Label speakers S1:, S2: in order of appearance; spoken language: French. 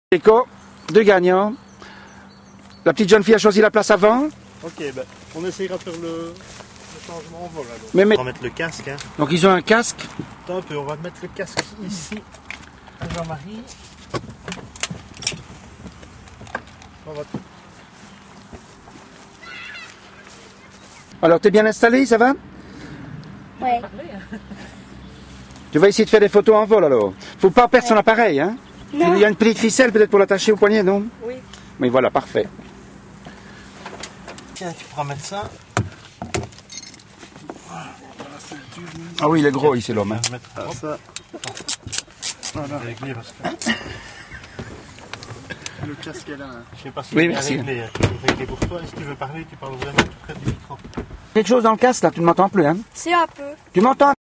S1: Écho, deux gagnants. La petite jeune fille a choisi la place avant.
S2: Ok, ben, on essayera de faire le changement en vol alors.
S1: Mais...
S2: On va mettre le casque. Hein.
S1: Donc ils ont un casque.
S2: Attends un peu, on va mettre le casque ici à Jean-Marie. On va...
S1: Alors t'es bien installé, ça va?
S3: Ouais.
S1: Tu vas essayer de faire des photos en vol alors. Faut pas perdre son appareil, hein?
S3: Non.
S1: Il y a une petite ficelle peut-être pour l'attacher au poignet, non?
S3: Oui.
S1: Mais voilà, parfait.
S2: Tiens, tu pourras mettre ça.
S1: Ah oui, il est gros ici l'homme. Hein.
S2: On va mettre ça. Voilà. Réglé parce que... Le casque est là. Hein. Je sais pas si
S1: oui,
S2: c'est
S1: merci.
S2: réglé. Réglé pour toi. Et si tu veux parler, tu parles vraiment tout près du micro.
S1: Quelque chose dans le casque là, tu ne m'entends plus, hein?
S3: C'est un peu.
S1: Tu m'entends?